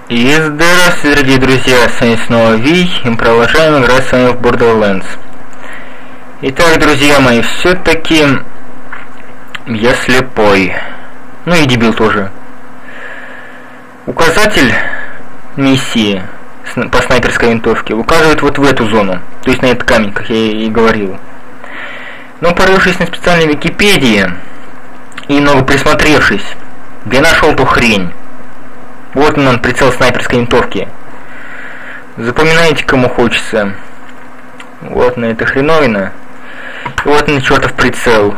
И здравствуйте, дорогие друзья, с вами снова Ви, и продолжаем играть с вами в Borderlands. Итак, друзья мои, все-таки я слепой. Ну и дебил тоже. Указатель миссии по снайперской винтовке указывает вот в эту зону, то есть на этот камень, как я и говорил. Но порывшись на специальной Википедии и немного присмотревшись, я нашел ту хрень. Вот он, прицел снайперской винтовки. Запоминайте, кому хочется. Вот на это хреновина. И вот на чертов прицел.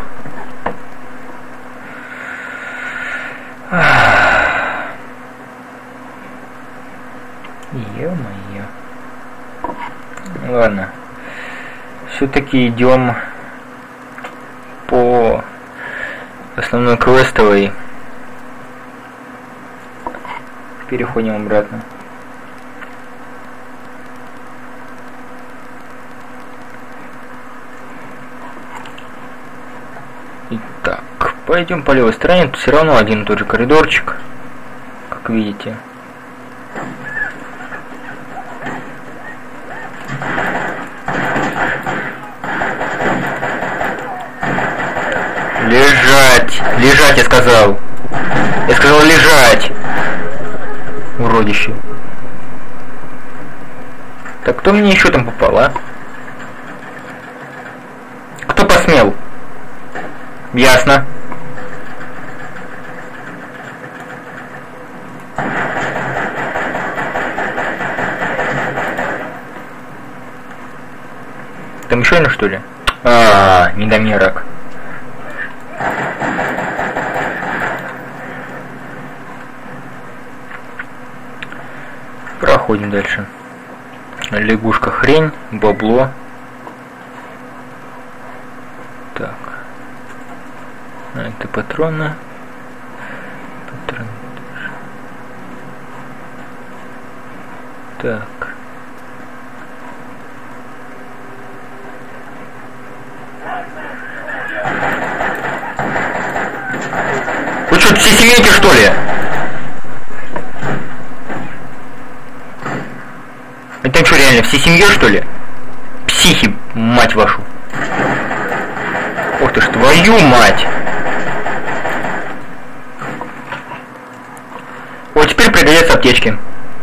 Ё-моё. Ладно. Все-таки идем по основной квестовой. Переходим обратно. Итак, пойдем по левой стороне. Тут все равно один и тот же коридорчик, как видите. Лежать! Лежать, я сказал! Я сказал лежать! Уродище. Так, кто мне еще там попал, а? Кто посмел? Ясно. Там еще один, что ли? Недомерок. Проходим дальше. Лягушка хрень, бабло. Так. Это патроны. Патроны тоже. Так. Вы что, все семейки, что ли? Это что, реально, все семьей, что ли? Психи, мать вашу. Ох ты ж, твою мать. Вот теперь пригодятся аптечки.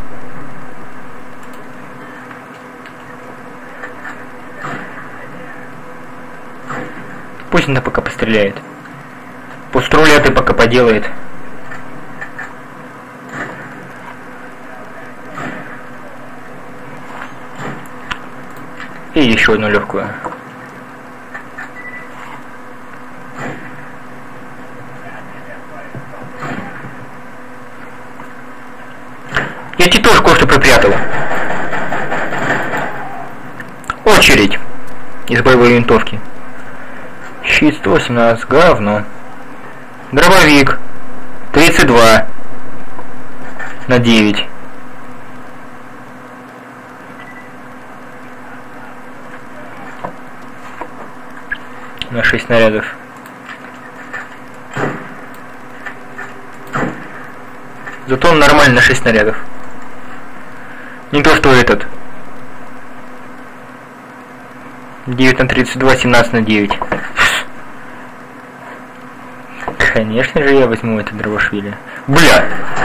Пусть она пока постреляет. Пусть рулет и пока поделает. И еще одну легкую. Я тебе тоже кое-что припрятал. Очередь из боевой винтовки. Щит 118, говно. Дробовик 32 на 9. На 6 снарядов. Зато он нормально на 6 снарядов. Не то что этот. 9 на 32, 17 на 9. Конечно же я возьму этот дробошвили. Бля!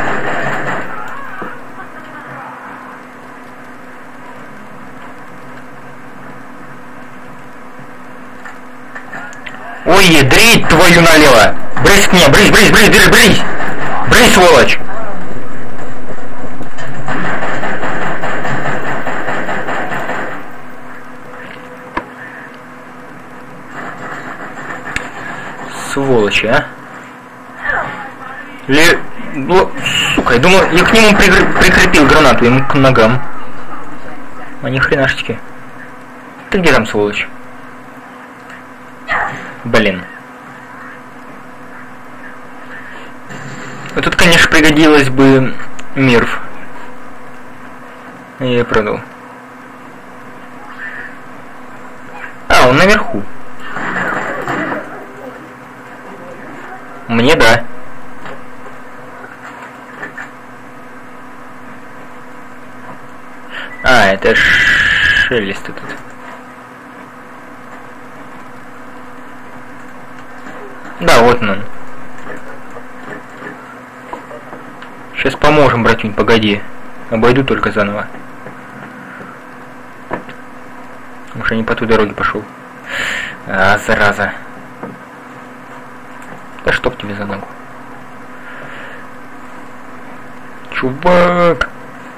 Ой, ядрить твою налево! Брысь к мне! Брысь, брысь, брысь, брысь, брысь! Брысь, сволочь! Сволочи, а? Сука, я думал, я к нему прикрепил гранату, ему к ногам. А ни хренашечки. Ты где там, сволочь? Блин. Вот тут, конечно, пригодилось бы мирф. Я ее продал. Он наверху. Мне да. А, это шелест этот. Да, вот он. Сейчас поможем, братюнь, погоди. Обойду только заново. Потому что я не по той дороге пошел. А, зараза. Да чтоб тебе за ногу. Чувак.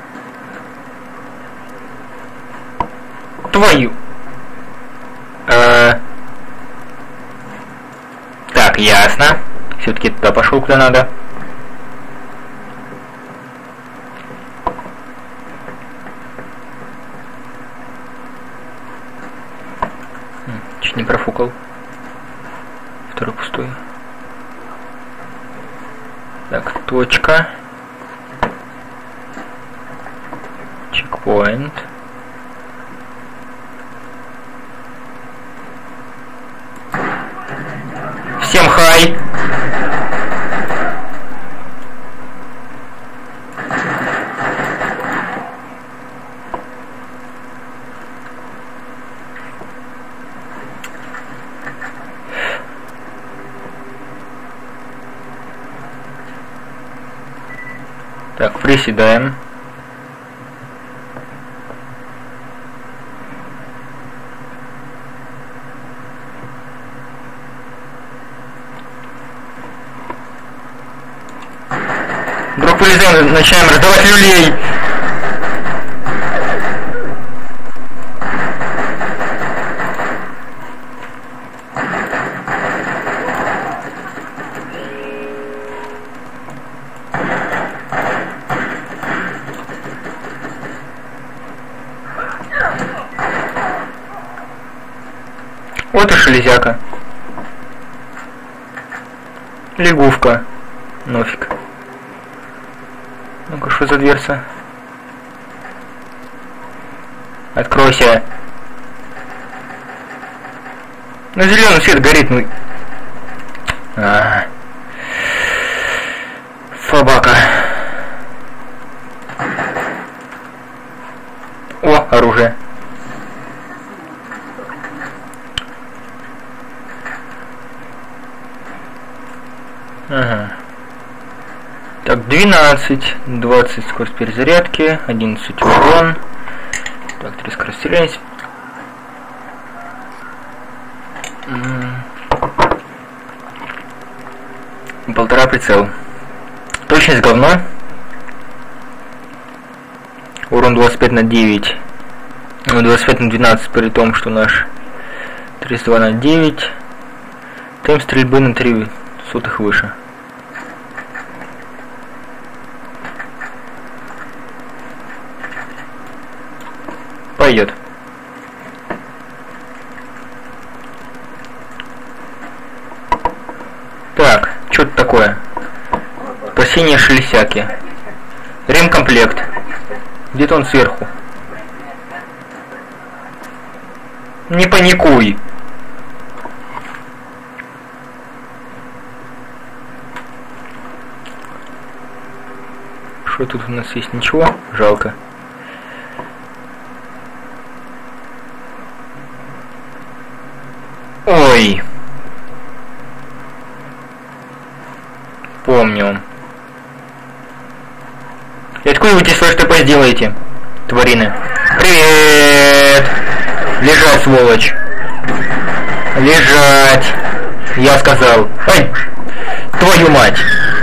Твою. Так, ясно. Все-таки туда пошел, куда надо. Чуть не профукал. Второй пустой. Так, точка. Чекпоинт. Всем хай! Так, приседаем. Вдруг вылезаем, начинаем раздавать люлей. Вот и шелезяка. Лягушка. Нафиг. Ну-ка, что за дверца? Откройся. Ну, зеленый свет горит, ну... Собака. О, оружие. Ага. Так, 12, 20 скорость перезарядки, 11 урон. Так, 3 скорость стреляния. Полтора прицел. Точность говно. Урон 25 на 9. 25 на 12, при том, что наш 32 на 9. Темп стрельбы на 3 сотых выше. Пойдет. Так, что это такое? Спасение шелесяки. Ремкомплект. Где-то он сверху. Не паникуй. Что тут у нас есть? Ничего? Жалко. Ой. Помню. И откуда вы эти свой ТП сделаете, тварины? Привет! Лежать, сволочь! Лежать! Я сказал. Ай! Твою мать!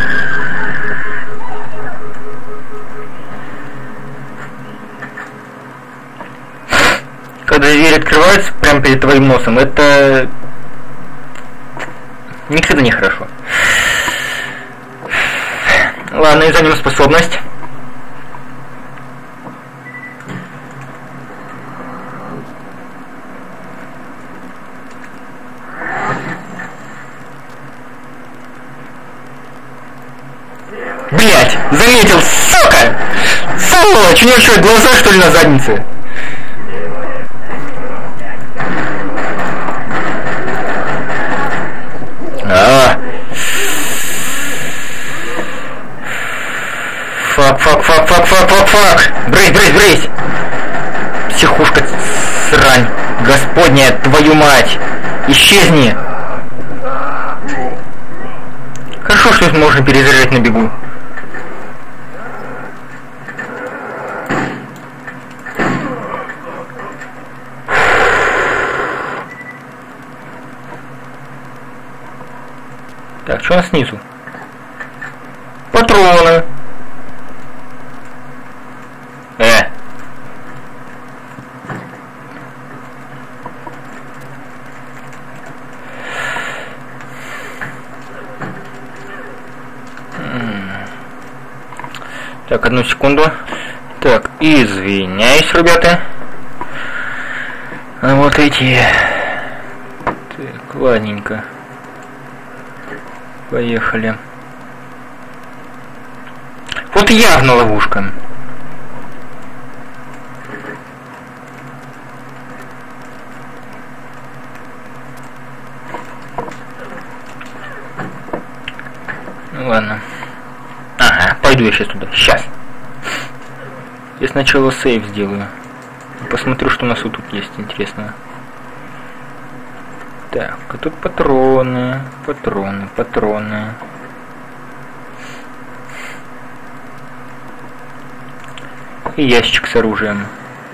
Когда дверь открывается прямо перед твоим носом, это никогда не хорошо. Ладно, изменим способность. Блять, заметил, сука! Сволочь, у него что, глаза что ли на заднице? Фак. Брысь. Психушка, срань. Господня, твою мать. Исчезни. Хорошо, что можно перезаряжать на бегу. Так, что у нас снизу? Патроны. Так, одну секунду. Так, извиняюсь, ребята. А вот эти. Так, ладненько. Поехали. Вот явно ловушка. Ну ладно. Ага, пойду я сейчас туда. Сейчас. Я сначала сейв сделаю. Посмотрю, что у нас вот тут есть интересного. Так, а тут патроны, патроны, патроны. И ящик с оружием.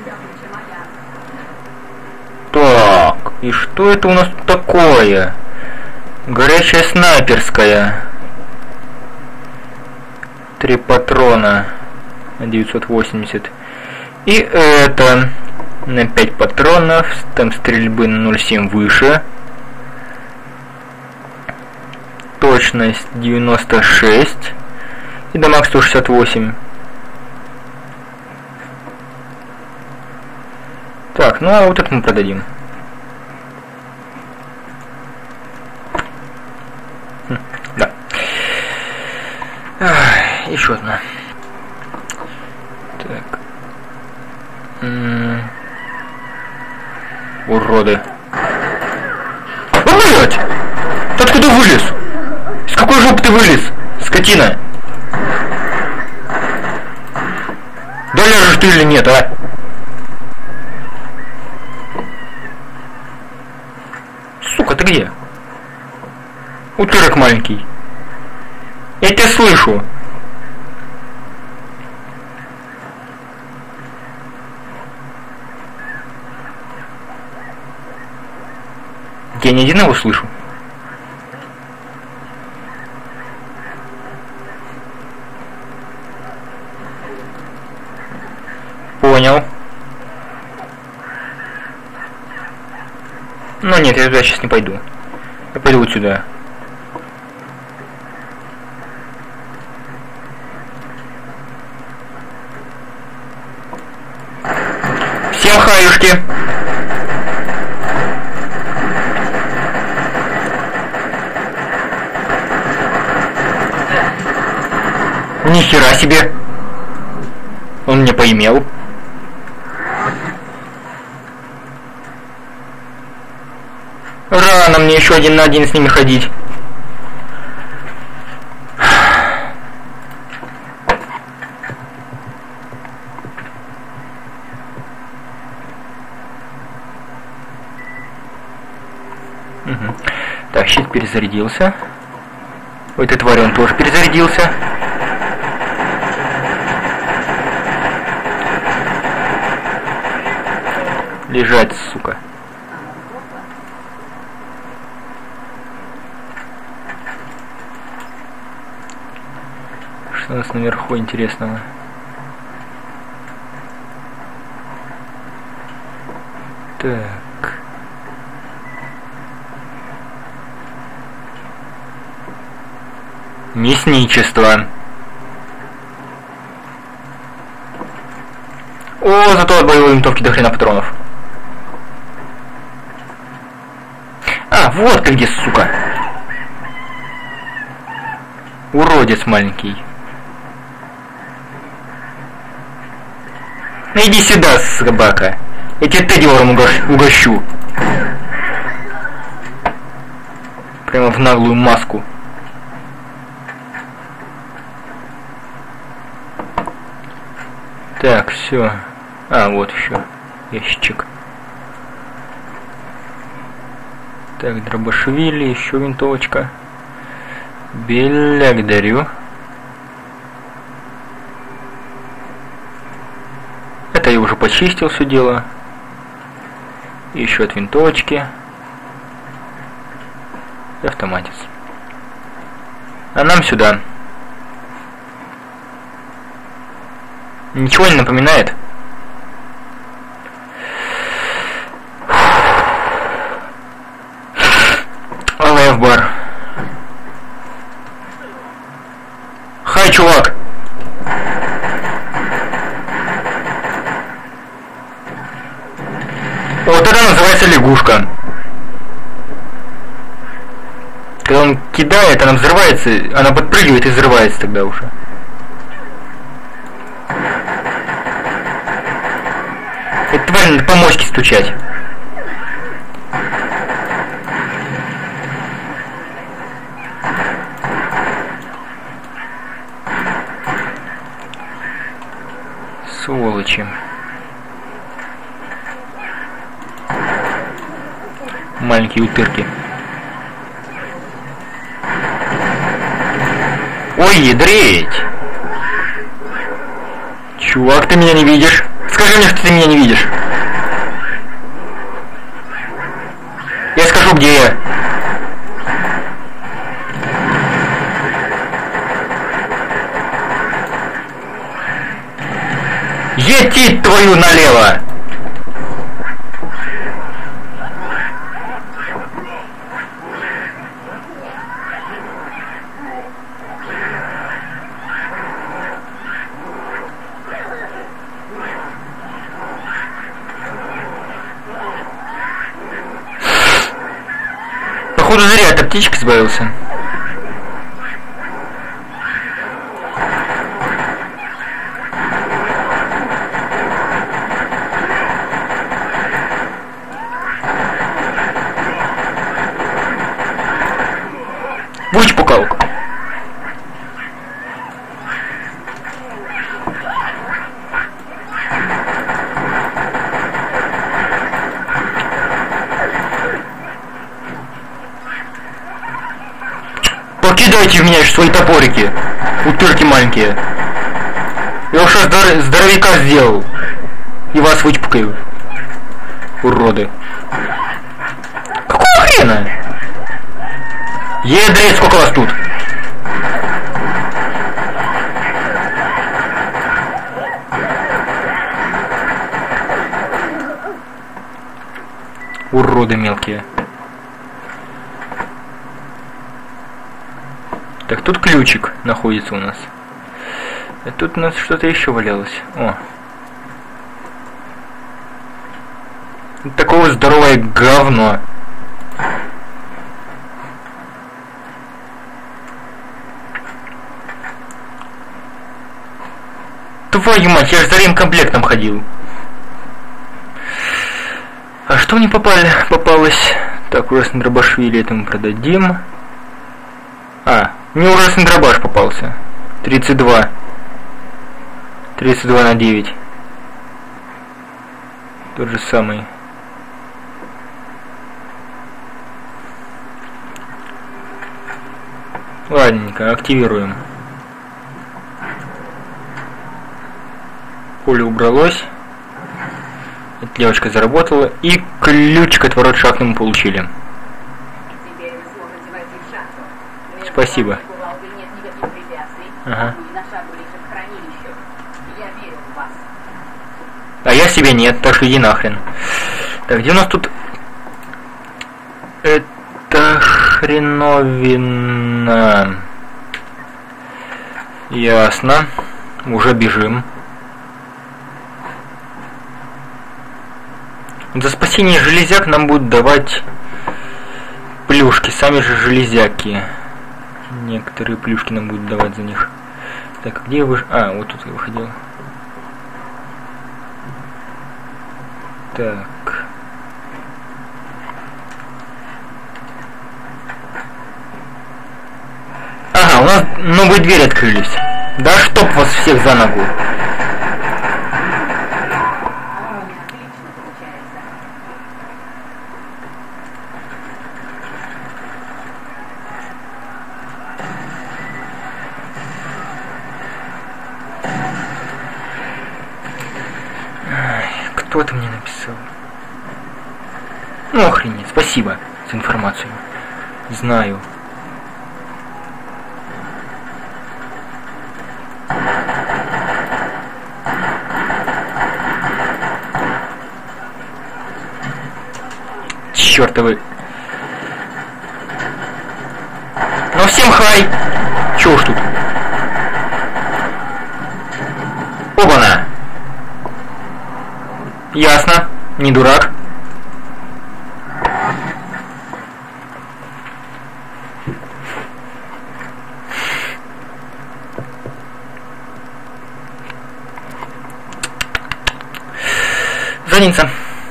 Так, и что это у нас такое? Горячая снайперская. 3 патрона на 980. И это на 5 патронов. Там стрельбы на 0,7 выше. Точность 96. И дамаг 168. Так, ну а вот это мы продадим. Да. Еще одна. Так. Уроды. Блять! Ты откуда вылез? С какой жопы ты вылез? Скотина! Да ляжешь ты или нет, а? Сука, ты где? Утырок маленький. Я тебя слышу. Я ни один его слышу. Понял. Ну нет, я туда сейчас не пойду. Я пойду вот сюда. Всем хаюшки. Нихера себе. Он меня поимел. Рано мне еще 1 на 1 с ними ходить. Угу. Так, щит перезарядился. У этой твари он тоже перезарядился. Лежать, сука. Что у нас наверху интересного? Так. Мясничество. О, зато от боевой винтовки до хрена патронов. А, вот ты где, сука. Уродец маленький. Ну иди сюда, собака. Я тебе тедиором угощу. Прямо в наглую маску. Так, все. А, вот еще. Ящичек. Так, Дробашвили, еще винтовочка. Благодарю. Это я уже почистил все дело. Еще от винтовочки. И автоматец. А нам сюда. Ничего не напоминает? Аллах Акбар. Хай, чувак! Вот это называется лягушка. Когда он кидает, она взрывается, она подпрыгивает и взрывается тогда уже. Это тварь надо по мочке стучать. Сволочи. Маленькие утырки. Ой, ядреть! Чувак, ты меня не видишь? Скажи мне, что ты меня не видишь. Я скажу, где я. Етить твою налево! Походу зря от птички избавился. Будь пукалку. Покидайте в меня свои топорики, утырки маленькие. Я уже здоровяка сделал. И вас вычпукаю. Уроды. Какого хрена? Едрить, сколько вас тут? Уроды мелкие. Так, тут ключик находится у нас. А тут у нас что-то еще валялось. О. Такое здоровое говно. Твою мать, я же за ремкомплектом ходил. А что мне попалось? Так, ужасный Дробашвили этому продадим. А, мне ужасный дробаш попался. 32. 32 на 9. Тот же самый. Ладненько, активируем. Поле убралось. Девочка заработала. И ключик от ворот шахты мы получили. Спасибо. Ага. А я себе нет, так что иди нахрен. Так, где у нас тут... Это хреновина. Ясно. Уже бежим. За спасение железяк нам будут давать плюшки, сами же железяки. Некоторые плюшки нам будут давать за них. Так, где вы... А, вот тут я выходил. Так. Ага, у нас новые двери открылись. Да чтоб вас всех за ногу. Что ты мне написал? Ну, охренеть, спасибо за информацию. Знаю. Чёртовы. Ну всем хай! Чё уж тут? Оба-на! Ясно, не дурак. Задница.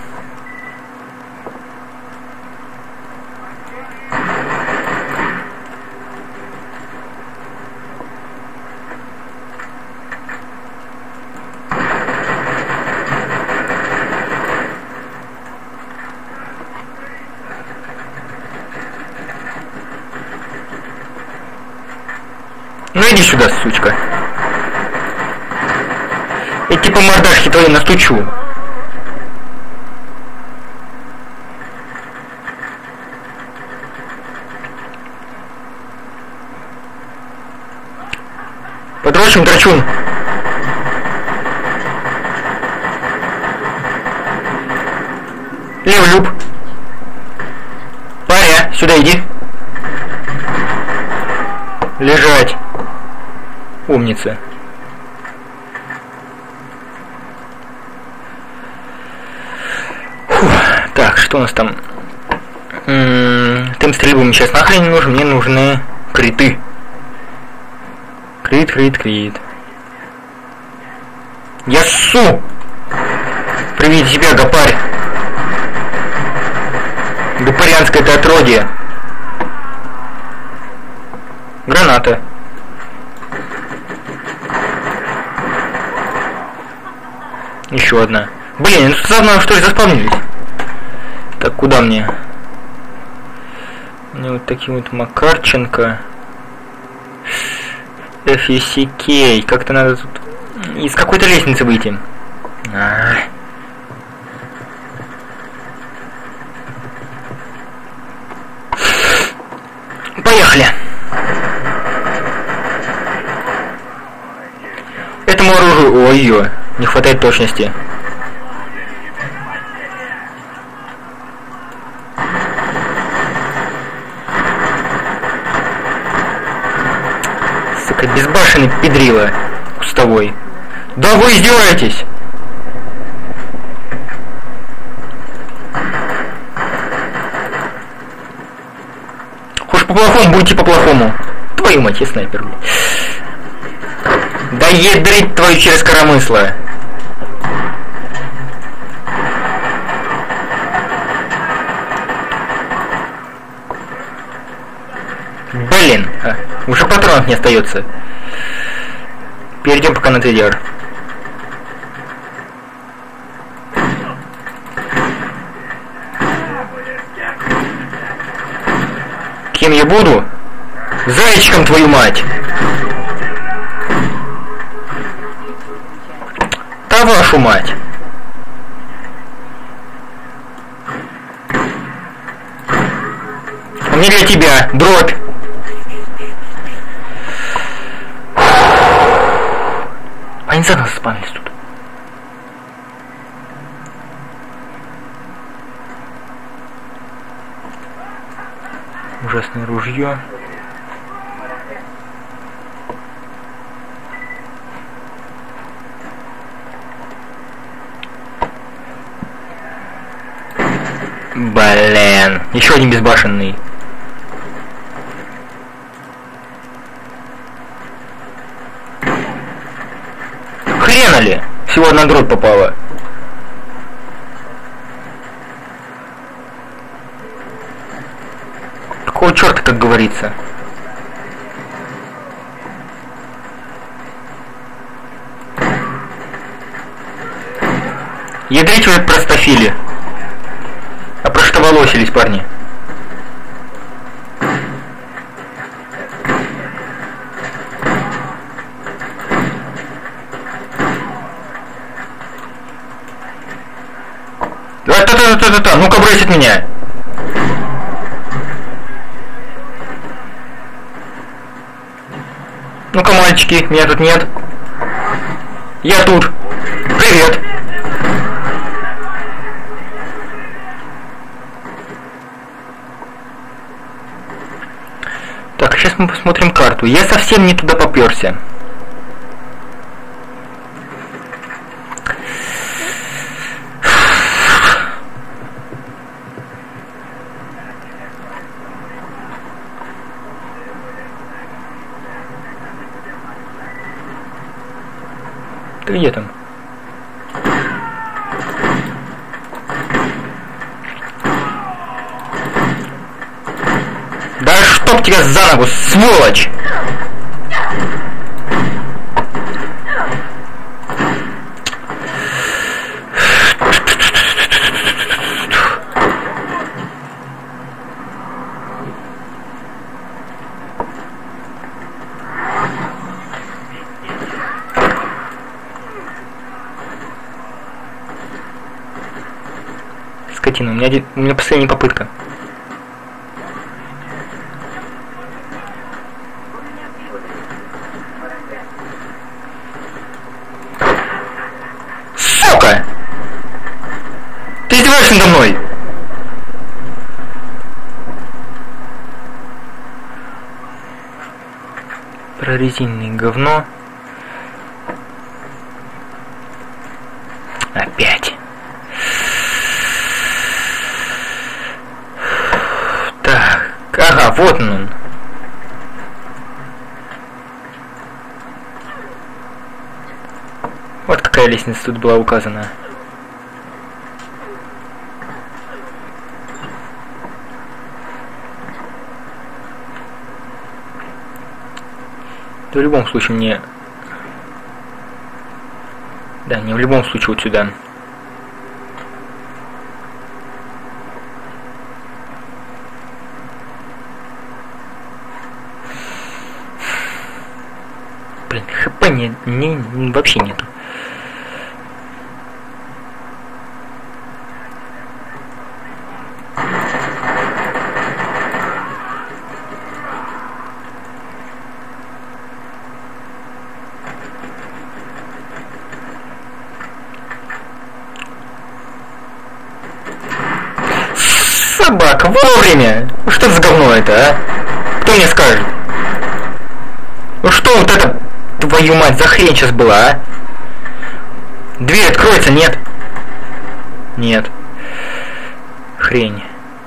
Ну иди сюда, сучка. Я типа мордашки твои настучу. Подрочим, драчун. Левый люб. Паря, сюда иди. Лежать. Умница. Фух. Так, что у нас там? Тем стрельбы мне сейчас нахрен не нужен, мне нужны криты. Крит. Я ссу! Приведи себя, гопарь! Гопарянское это отродье. Граната. Еще одна. Блин, ну заодно что ли заспавнились? Так, куда мне? Мне вот таким вот Макарченко. FSK. Как-то надо тут из какой-то лестницы выйти. Поехали. Этому оружию... Ой-ой, не хватает точности. Сука, безбашенный педрила кустовой. Да вы издеваетесь! Хочешь по-плохому, будете по-плохому. Твою мать, я снайпер, блядь. Да ядрить твою через коромысло. Блин, уже патронов не остается. Перейдем пока на TDR. Кем я буду? Зайчиком, твою мать! Да вашу мать! А мне для тебя дробь! Они за нас спавнились тут. Ужасное ружье. Блин, еще один безбашенный. Хрена ли? Всего одна дробь попала. Какого черта, как говорится? Ядрить вы простофили. Опроштоволосились, парни. Та-та-та-та-та-та! Ну-ка, брысь от меня! Ну-ка, мальчики, меня тут нет. Я тут. Привет. Так, сейчас мы посмотрим карту. Я совсем не туда попёрся. Ты где там? Да чтоб тебя за ногу, сволочь! Скотина, у меня последняя попытка. Сука! Ты издеваешься надо мной? Прорезиненное говно. Опять. Так, ага, вот он. Вот какая лестница тут была указана. В любом случае мне... Да, не в любом случае вот сюда. Блин, хп вообще нету. Собака, вовремя! Ну что за говно это, а? Кто мне скажет? Ну что вот это, твою мать, за хрень сейчас была, а? Дверь откроется, нет? Нет. Хрень.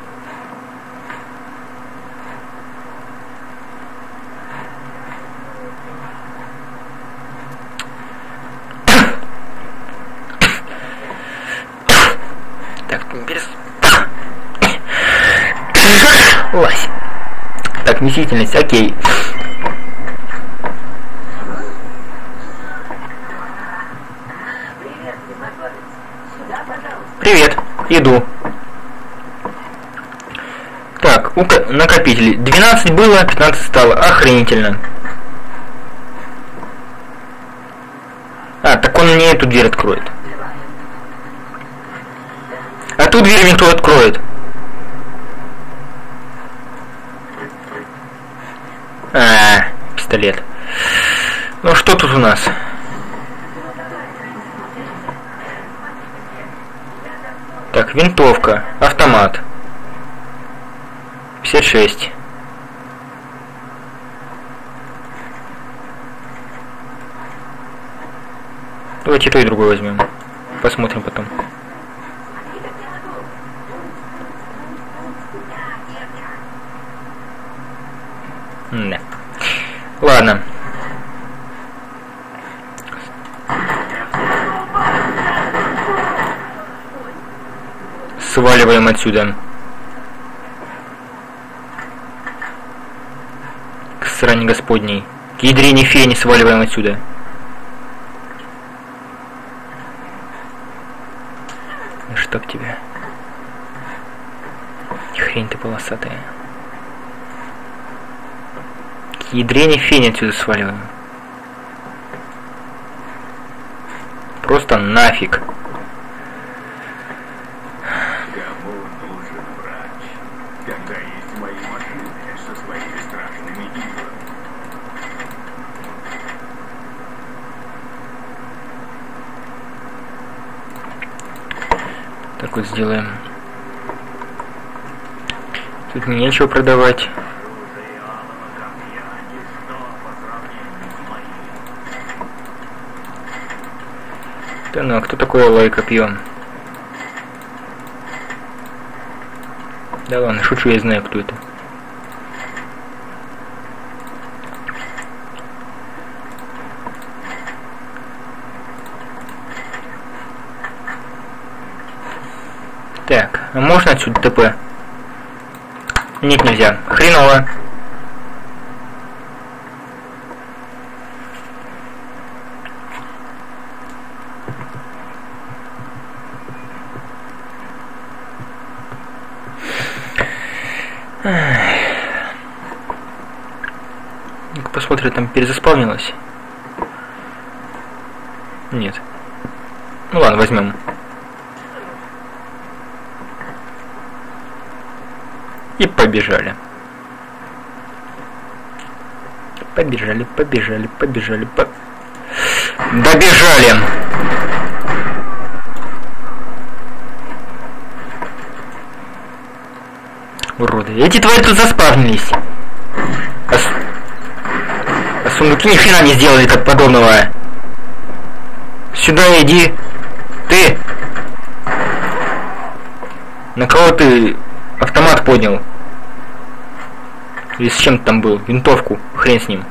Так, Лась. Так, вместительность, окей. Привет, иду. Так, накопители. 12 было, 15 стало. Охренительно. А, так он мне эту дверь откроет. А ту дверь никто откроет. Пистолет. Ну что тут у нас? Так, винтовка, автомат. 56. Давайте то и другое возьмем. Посмотрим потом. Да. Ладно. Сваливаем отсюда. К сране господней. К ядрине фени сваливаем отсюда. Чтоб тебя. Хрень ты полосатая. К ядрине фени отсюда сваливаем. Просто нафиг. Так вот сделаем. Тут нечего продавать. Да ну, а кто такой Алай Копье? Да ладно, шучу, я знаю, кто это. Так, а можно отсюда ТП? Нет, нельзя. Хреново. Ну-ка посмотрим, там перезаспавнилось. Нет. Ну ладно, возьмем. И побежали. Побежали, побежали, побежали, добежали! Уроды. Эти твари тут заспавнились. А сундуки ни хрена не сделали как подобного. Сюда иди. Ты! На кого ты автомат поднял? Или с чем ты там был? Винтовку. Хрен с ним.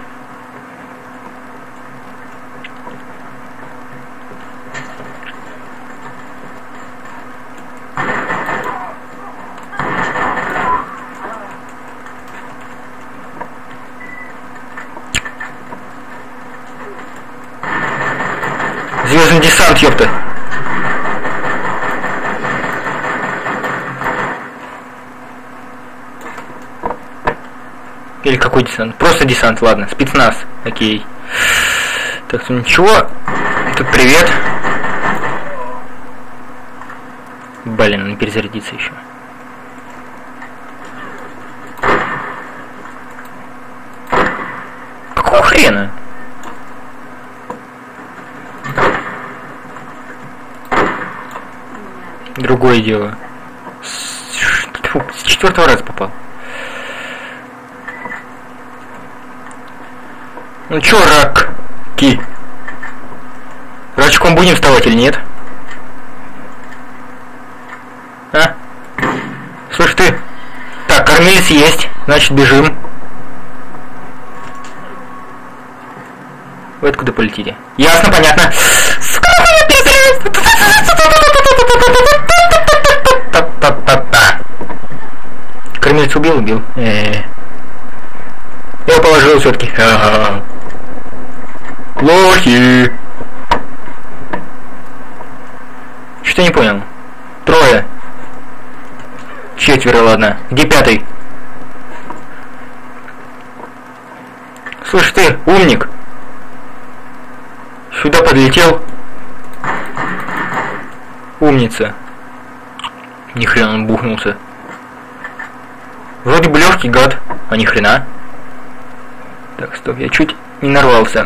Звездный десант, ёпта. Или какой десант? Просто десант, ладно. Спецназ. Окей. Так, ну ничего. Тут привет. Блин, он перезарядится еще. Какого хрена? Другое дело. С 4-го раза попал. Ну чё, раки? Рачком будем вставать или нет? А? Слышь ты? Так, кормилец есть, значит бежим. Вы откуда полетите? Ясно, понятно. Кормилец убил? Я его положил все-таки. Плохи. Что не понял? Трое. 4, ладно. Где 5? Слышь ты, умник. Сюда подлетел. Умница. Ни хрена он бухнулся. Вроде бы легкий гад, а ни хрена. Так, стоп, я чуть не нарвался.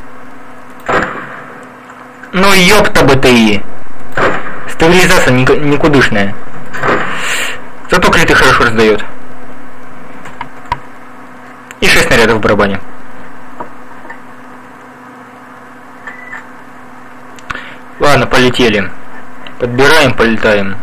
Ну ёпта БТИ. Стабилизация никудышная. Зато криты хорошо раздает. И 6 снарядов в барабане. Ладно, полетели. Подбираем, полетаем.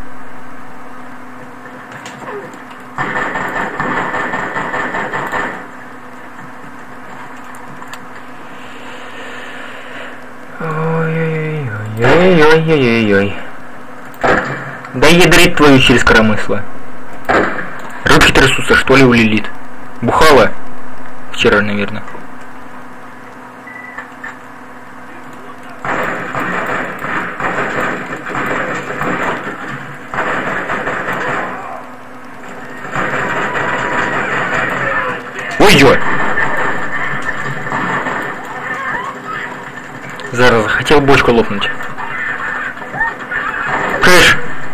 Ой-ой-ой-ой-ой. Да ядрит твою через коромысло. Руки трясутся, что ли, у Лилит? Бухала? Вчера, наверное. Ой-ой! Зараза, хотел бочку лопнуть. Кэш!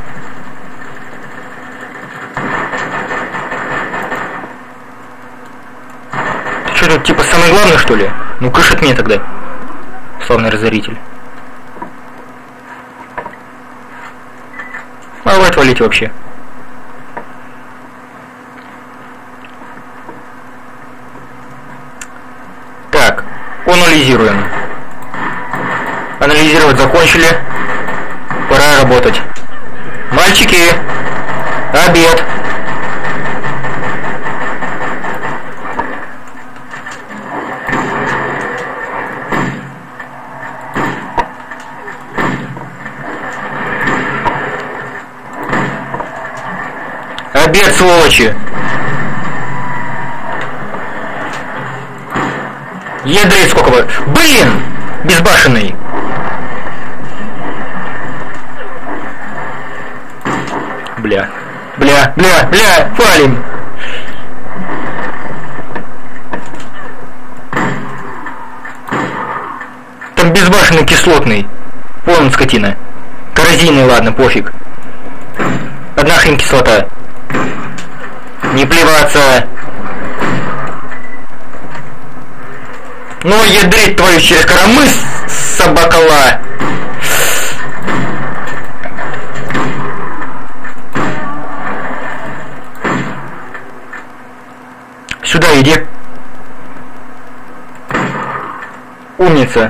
Ты что тут, типа, самый главный, что ли? Ну, кэш от меня тогда. Славный разоритель. отвалить вообще? Так, анализируем. Анализировать закончили. Пора работать. Мальчики, обед. Обед, сволочи! Ядрить сколько вы... Блин! Безбашенный! Бля. Бля, бля, бля! Валим! Там безбашенный кислотный. Вон он, скотина. Коррозийный, ладно, пофиг. Одна хрень кислота. Не плеваться. Ну, ядрить твою через коромыс, собакала. Сюда иди. Умница.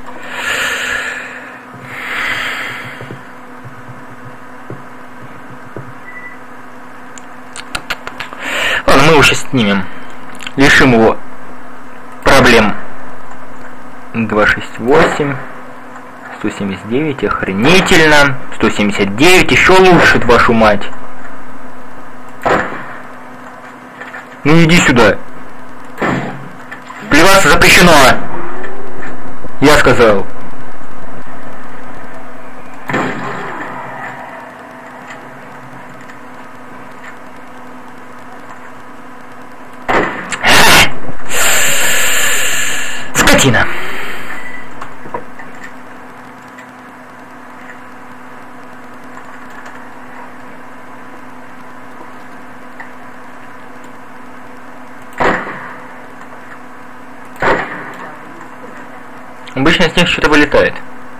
Ладно, мы его сейчас снимем. Лишим его проблем. 268, 179, охренительно. 179, еще лучше, вашу мать. Ну иди сюда. Плеваться запрещено. Я сказал. Скотина. Обычно с них что-то вылетает.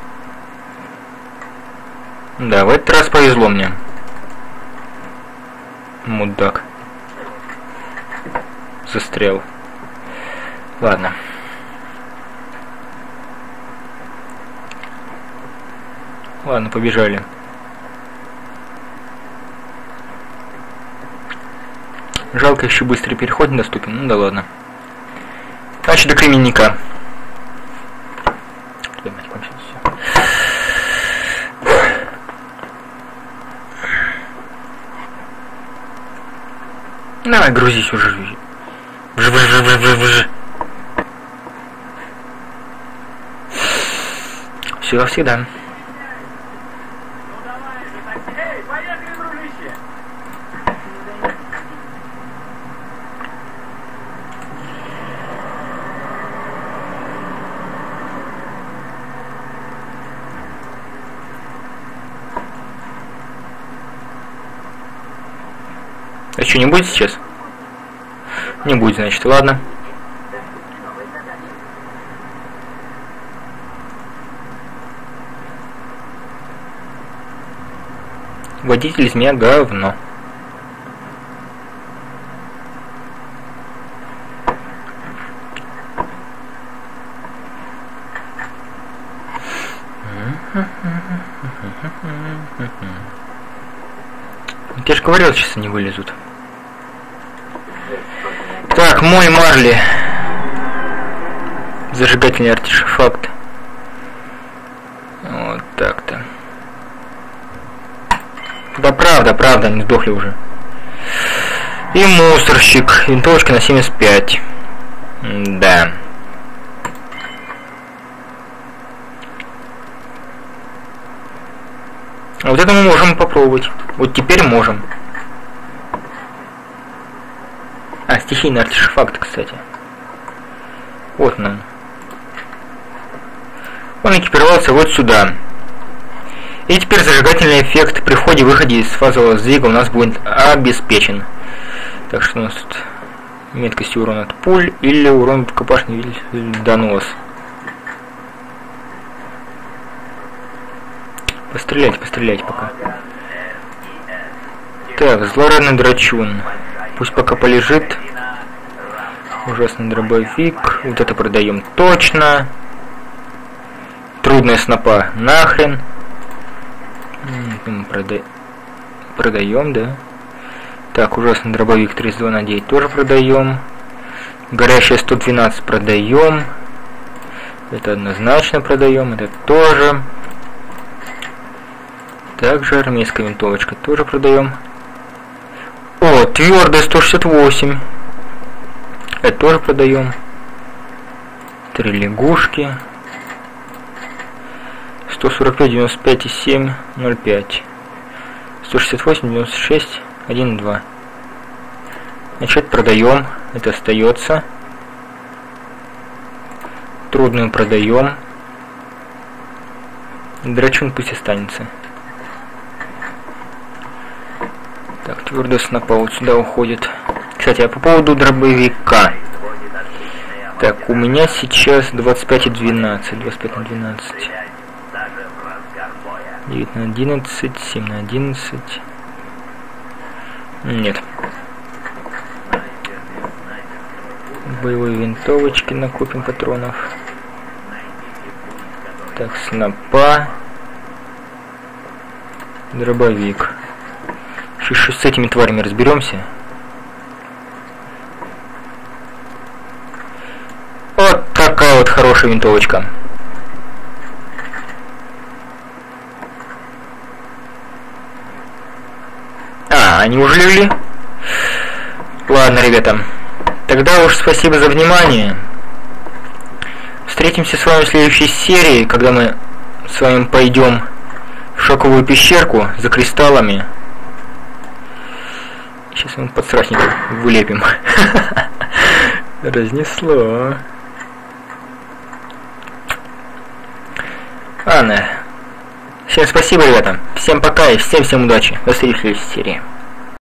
Да, в этот раз повезло мне. Мудак. Застрял. Ладно. Ладно, побежали. Жалко, еще быстрый переход недоступен. Ну да ладно. Значит, до Кременника. Давай, грузись уже. Все всегда. А что, не будет сейчас? Не будет, значит, ладно. Водитель из меня говно. Я же говорил, сейчас они вылезут. Так, мой Марли. Зажигательный артефакт. Вот так-то. Да правда, они сдохли уже. И мусорщик. Винтовочка на 75. Да. А вот это мы можем попробовать. Вот теперь можем. А, стихийный артефакт, кстати. Вот нам. Он экипировался вот сюда. И теперь зажигательный эффект при входе-выходе из фазового сдвига у нас будет обеспечен. Так что у нас тут меткость урона от пуль или урон от копашный донос. Пострелять пока. Так, злорадный драчун. Пусть пока полежит. Ужасный дробовик. Вот это продаем точно. Трудная снопа. Нахрен. Продаем, да. Так, ужасный дробовик 32 на 9 тоже продаем. Горящая 112 продаем. Это однозначно продаем. Это тоже. Также армейская винтовочка тоже продаем. О, твердая 168. Это тоже продаем. 3 лягушки. 145, 95 и 7, 0,5. 168, 96, 1, 2. Значит, продаем. Это остается. Трудную продаем. Драчун пусть останется. Так, твердая снопа вот сюда уходит. Кстати, а по поводу дробовика. Так, у меня сейчас 25 и 12. 25 на 12. 9 на 11. 7 на 11. Нет. Боевые винтовочки накопим патронов. Так, снопа. Дробовик. Еще с этими тварями разберемся. Вот такая вот хорошая винтовочка. Они уже легли? Ладно, ребята. Тогда уж спасибо за внимание. Встретимся с вами в следующей серии, когда мы с вами пойдем в шоковую пещерку за кристаллами. Сейчас мы подстрахненько вылепим. Разнесло. Ладно. Всем спасибо, ребята. Всем пока и всем удачи. До встречи в следующей серии.